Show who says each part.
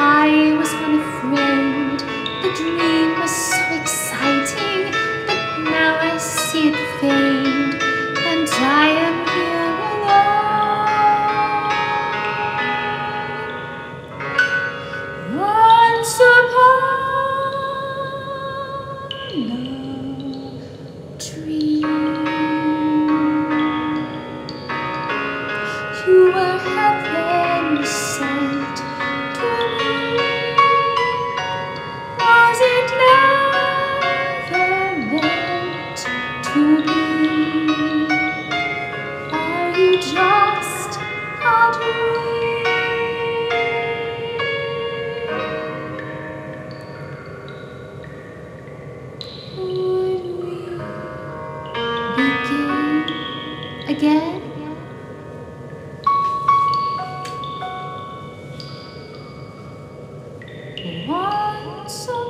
Speaker 1: I was unafraid. The dream was so exciting, but now I see it fade, and I am here alone. Once upon a dream, you were heaven sent to me. Was it never meant to be? Are you just a dream? Would we begin again? Once